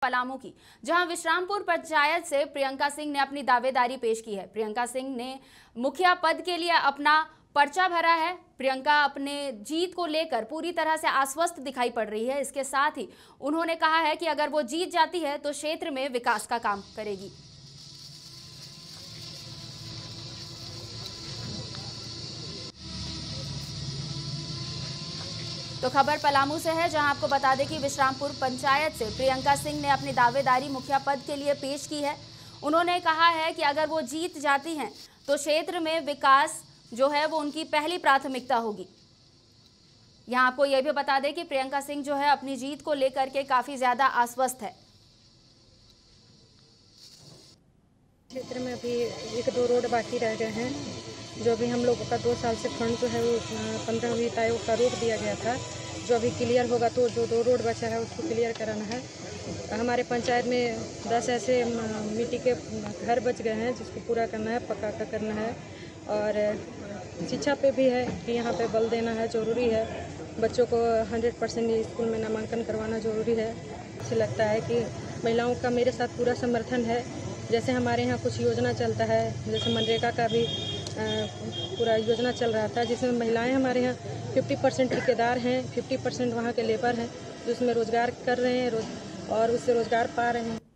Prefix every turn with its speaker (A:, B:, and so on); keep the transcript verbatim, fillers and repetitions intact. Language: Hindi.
A: पलामू की, जहां विश्रामपुर पंचायत से प्रियंका सिंह ने अपनी दावेदारी पेश की है। प्रियंका सिंह ने मुखिया पद के लिए अपना पर्चा भरा है। प्रियंका अपने जीत को लेकर पूरी तरह से आश्वस्त दिखाई पड़ रही है। इसके साथ ही उन्होंने कहा है कि अगर वो जीत जाती है तो क्षेत्र में विकास का काम करेगी। तो खबर पलामू से है, जहां आपको बता दें कि विश्रामपुर पंचायत से प्रियंका सिंह ने अपनी दावेदारी मुखिया पद के लिए पेश की है। उन्होंने कहा है कि अगर वो जीत जाती हैं तो क्षेत्र में विकास जो है वो उनकी पहली प्राथमिकता होगी। यहां आपको यह भी बता दें कि प्रियंका सिंह जो है अपनी जीत को लेकर के काफी ज्यादा आश्वस्त है।
B: क्षेत्र में अभी एक दो रोड बाकी रह गए हैं, जो भी हम लोगों का दो साल से फंड जो है वो पंद्रह वित्त आयोग का रोक दिया गया था, जो अभी क्लियर होगा तो जो दो रोड बचा है उसको क्लियर कराना है। हमारे पंचायत में दस ऐसे मिट्टी के घर बच गए हैं जिसको पूरा करना है, पक्का का करना है। और शिक्षा पे भी है कि यहाँ पे बल देना है, ज़रूरी है। बच्चों को हंड्रेड परसेंट स्कूल में नामांकन करवाना ज़रूरी है। मुझे लगता है कि महिलाओं का मेरे साथ पूरा समर्थन है। जैसे हमारे यहाँ कुछ योजना चलता है, जैसे मनरेगा का भी आ, पूरा योजना चल रहा था, जिसमें महिलाएं हमारे यहाँ पचास परसेंट ठेकेदार हैं, पचास परसेंट वहाँ के लेबर हैं, जिसमें रोज़गार कर रहे हैं रोज और उससे रोज़गार पा रहे हैं।